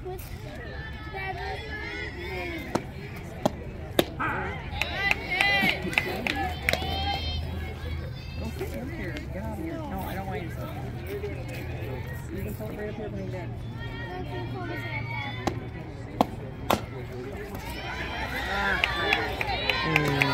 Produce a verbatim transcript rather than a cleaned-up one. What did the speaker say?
with Don't sit in here. Get out of here. No, I don't want you to sit. You can pull it right up here when you're done. Ah.